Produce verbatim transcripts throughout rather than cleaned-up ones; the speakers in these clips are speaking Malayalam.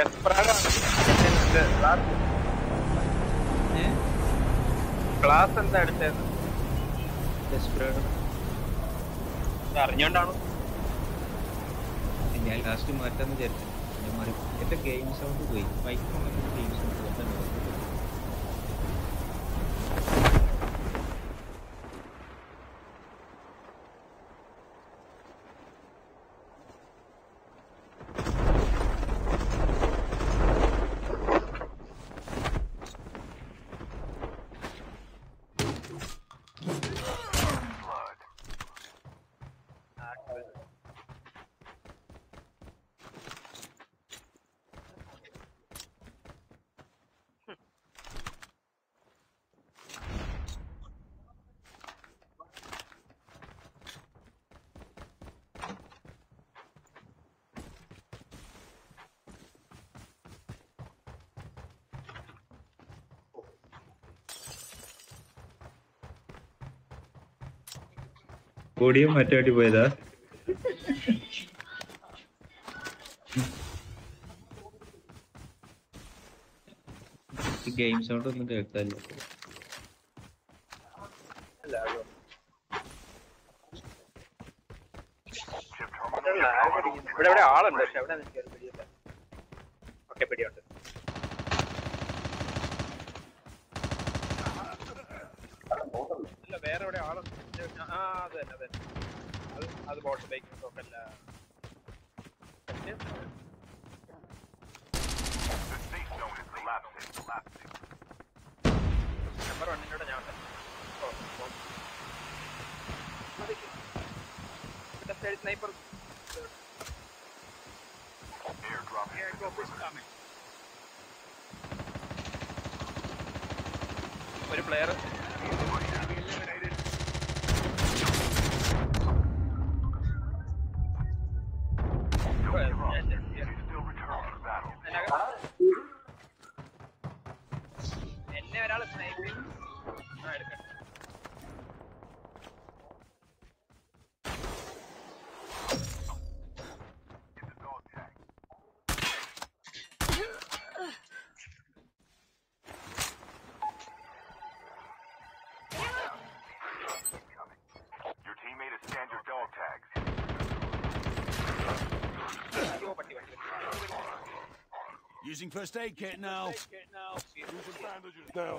ക്ലാസ് എന്താ എടുത്തത്? അറിഞ്ഞോണ്ടാണോ? ഞാൻ ലാസ്റ്റ് മാറ്റാന്ന് വിചാരിച്ചു. എന്റെ ഗെയിം സൗണ്ട് പോയി. മൈക്ക് ഗെയിം സൗണ്ട് കൂടിയും മറ്റേ വേണ്ടി പോയതാ. ഗെയിം സൗണ്ട് ഒന്നും കേൾക്കാനില്ല. ഇവിടെ ഇവിടെ ആളുണ്ട്, പക്ഷെ എവിടെ പിടിയില്ല. ഓക്കെ, പിടിയുണ്ട്. ഇല്ല, വേറെ എവിടെ ആളുണ്ട്. ആ അത് തന്നെ അത് തന്നെ അത് അത് ബോട്ട് ബൈക്കിംഗ് നോക്കല്ല. നമ്പർ വണ്ണിനോട് ഞാൻ സ്നൈപ്പർ ഒരു പ്ലെയർ എന്നെ ഒരാൾ സ്നൈപ്പിംഗ് എടുക്കട്ടെ. Using first aid kit now. Using bandages now.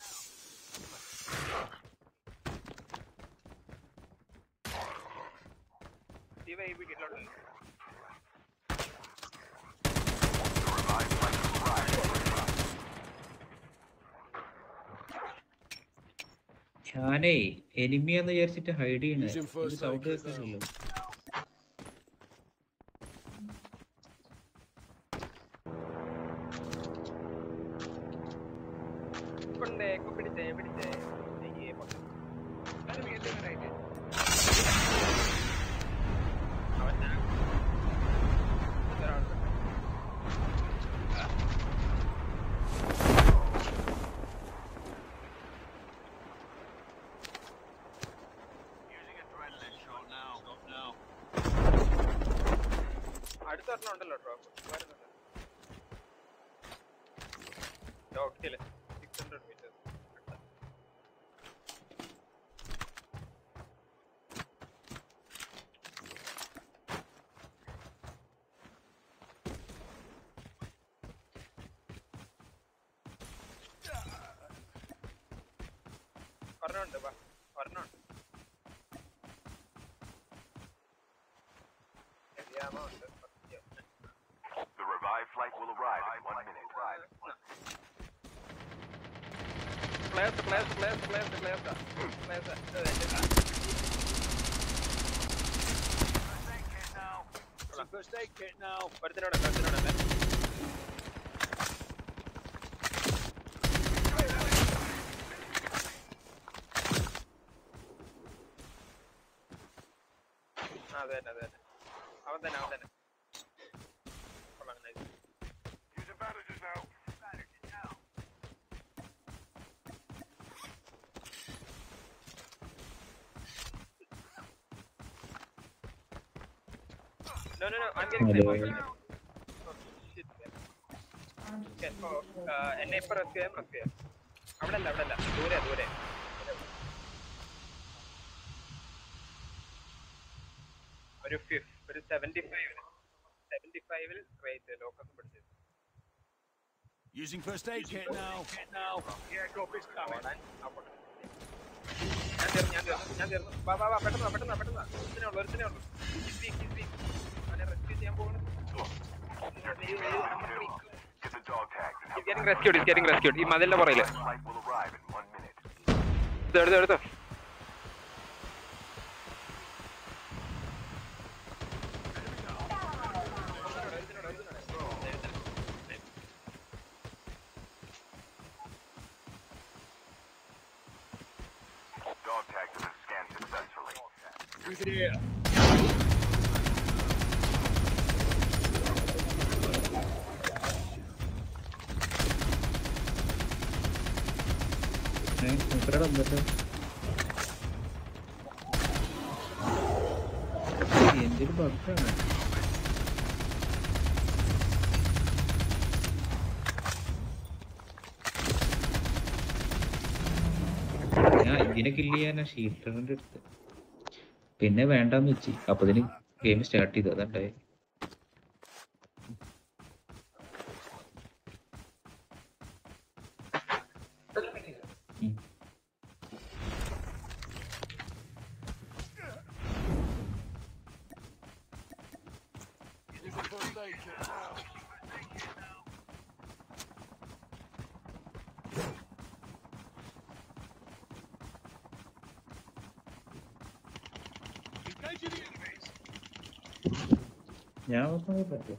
ഞാനേ എനിമിയാന്ന് വിചാരിച്ചിട്ട് ഹൈഡ് ചെയ്യണേ. സൗണ്ട് കേൾക്കുന്നില്ല. പിടിച്ചേ പിടിച്ചേ അടുത്തൊരെണ്ണം ഉണ്ടല്ലോ ഡ്രോപ്പ് ഡോക്സില് സിക്സ് ഹൺഡ്രഡ് മീറ്റേഴ്സ്. ഒരെണ്ണമുണ്ട് വാ ഒരെണ്ണമുണ്ട്. ഉണ്ട്. The revived flight will arrive in one minute. Players, players, players, players, players, players. First aid kit now. ഒരുത്തിനോടെ ഒരുത്തിനോടല്ലേ അതെ തന്നെ അതെ തന്നെ അവൻ തന്നെ അവൻ തന്നെ. Using bandages now. Bandages now. No, no, no, I'm getting sniped. Oh, shit, man. എന്നെ ഇപ്പൊ റെസ്ക്യൂ ചെയ്യാൻ റെസ്ക്യൂ ചെയ്യാം. അവിടെ അല്ല അവിടെ അല്ല ദൂരെ ദൂരെ ഒരു ഫിഫ് ഒരു സെവന്റി ഫൈവില് സെവന്റി ഫൈവിൽ റേറ്റ് ലോക്കസ് പിടിച്ചത്. Using first aid kit now. ഞാൻ തീർന്നു ഞാൻ തീർന്നു ഞാൻ തീർന്നു. വാ വാ വാ പെട്ടെന്ന് പെട്ടെന്ന് പെട്ടെന്ന് ഒരുത്തിനേ ഉള്ളൂ ഒരുത്തിനേ ഉള്ളൂ. അവനെ റെസ്ക്യൂ ചെയ്യാൻ പോകുന്നു. He's getting rescued, he's getting rescued. ഈ മതിലിന്റെ പുറയില് എടുത്തോ എടുത്തോ. എന്തൊരു ബഗ്ഗാണ്. ഞാൻ ഇതിനെ കില്ല് ചെയ്യാനാ ഷീൽഡറിന്റെ അടുത്ത് പിന്നെ വേണ്ടാന്ന് വെച്ച് അപ്പതിന് ഗെയിം സ്റ്റാർട്ട് ചെയ്തു. അതുണ്ടായി ഞാൻ പറ്റും.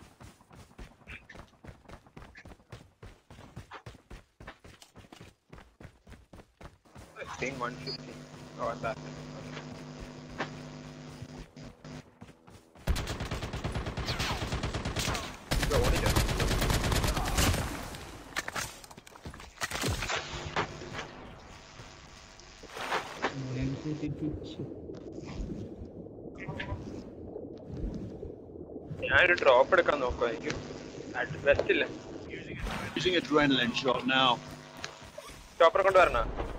one fifty. Oh, that. Go, what is it? ഞാനൊരു ഡ്രോപ്പ് എടുക്കാൻ നോക്കാം. എനിക്ക് വെസ്റ്റ് ഇല്ല. Using adrenaline shot now. Stopper കൊണ്ടുവരണ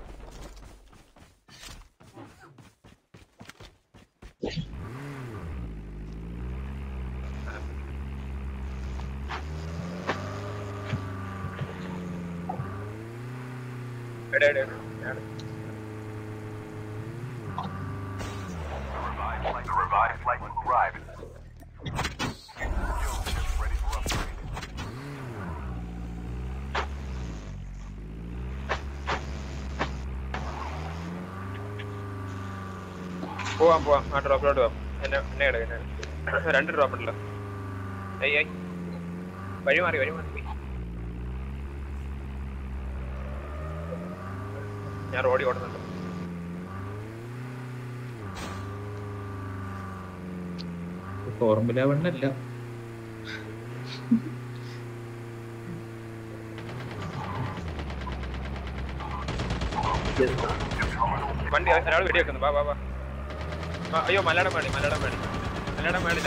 എടേ എടേ Revived flight will arrive. Ready for upgrade. പോവാം പോവാം. ആ ഡ്രോപ്പിലോട്ട് പോവാം. എന്നെ എന്നെ എടുക്ക രണ്ട് ഡ്രോപ്പ് ഉണ്ടല്ലോ. അയ്യ വഴി മാറി വഴി മാറി പോയി. ഞാൻ റോഡിൽ ഓടുന്നുണ്ട്. ഫോർമുല വണ്ണല്ല. വണ്ടി ഒരാൾ വെടി വെക്കുന്നു. വാ വാ വാ. അയ്യോ Malayalam Veni Malayalam Veni Malayalam വേണില്ല.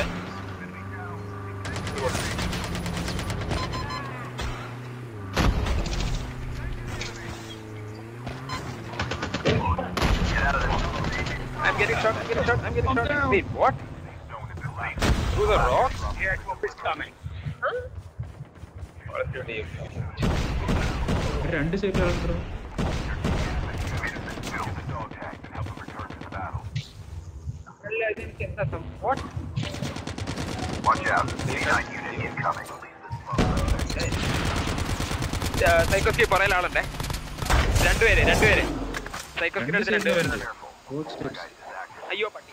I'm getting shot, I'm getting shot, I'm getting shot. Wait, what? Through the rock? Airdrop is coming. Huh? രണ്ട് സൈഡിലാണ്. What? Watch out. C nine unit incoming. സൈക്കോസ്കി പുറയിൽ ആളുണ്ടേ. രണ്ടുപേര് രണ്ടുപേര് സൈക്കോസ്കിന്റെ അടുത്ത് രണ്ടുപേര്. അയ്യോ പട്ടി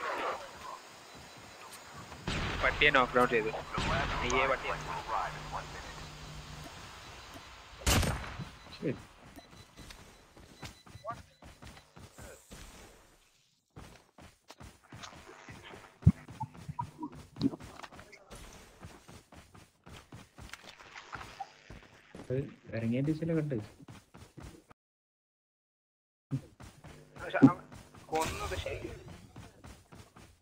പട്ടിയെ നോക്ക് ഔട്ട് ചെയ്തു. അയ്യേ പട്ടിയെ ഇറങ്ങിയ ദിശയിലെ കണ്ട് കൊന്നത് ശരി.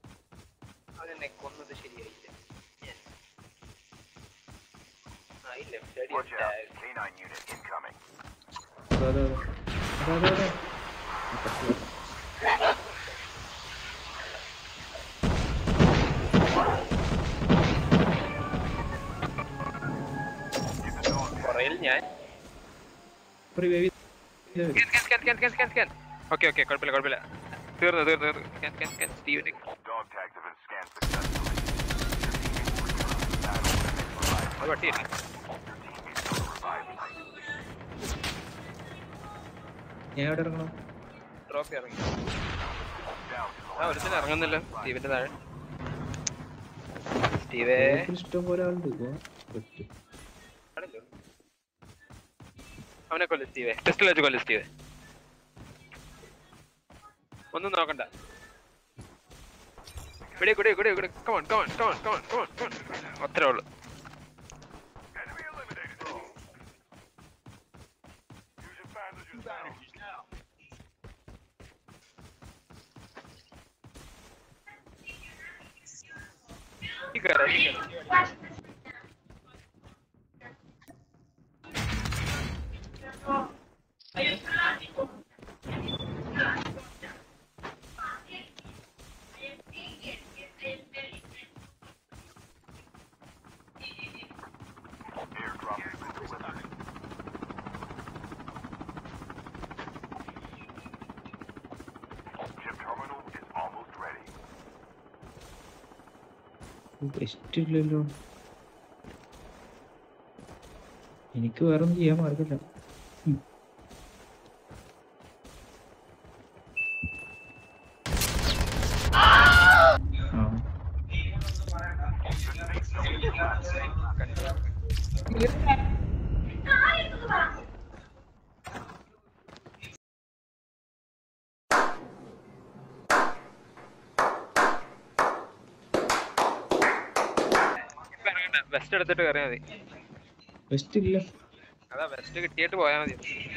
അതെന്നെ കൊന്നത് ശരിയായില്ല. ആയില്ല Watch out. K nine unit incoming. അതാ അതാ അതാ അതാ അതാ പുറയിൽ ഞാൻ ഓക്കെ ഓക്കെ കുഴപ്പമില്ല കുഴപ്പമില്ല തീർന്നു തീർന്നു തീർന്നു Steven Dog tags have been scanned successfully. അത് പട്ടിയില്ല ഞാൻ എവിടെ ഇറങ്ങണം? ട്രോഫി ഇറങ്ങി ആ ഒരുത്തിന് ഇറങ്ങുന്നില്ല സ്റ്റീവിന്റെ താഴെ സ്റ്റീവേ ഇഷ്ടം പോലെ ആളുണ്ട്. അവനെ കൊല്ലു സ്റ്റീവേ ടെസ്റ്റിൽ വെച്ച് കൊല്ലു സ്റ്റീവേ ഒന്നും നോക്കണ്ട ഇവിടെ ഇവിടെ ഇവിടെ ഇവിടെ come on come on come on come on come on come on അത്രേ ഉള്ളു ഈ കയറാം ഈ കയറാം ഇല്ലല്ലോ, എനിക്ക് വേറെ ഒന്നും ചെയ്യാൻ മാർഗമില്ല. വെസ്റ്റ് എടുത്തിട്ട് കയറിയാൽ മതി. വെസ്റ്റ് ഇല്ല, അതാ വെസ്റ്റ് കിട്ടിയിട്ട് പോയാൽ മതി.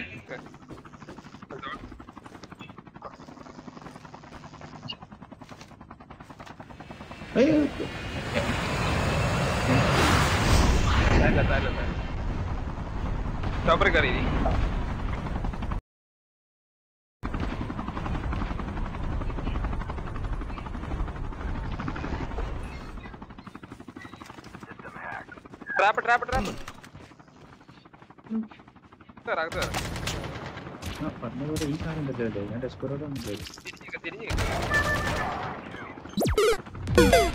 ടോപ്പറിൽ കയറി ട്രാപ്പ് ട്രാപ്പ് ട്രാപ്പ് അകത്ത് പറഞ്ഞ പോലെ ഈ സാധനം പറ്റില്ലല്ലോ. ഞാൻ ഡെസ്കോറോടെ തിരിഞ്ഞ് തിരിഞ്ഞ്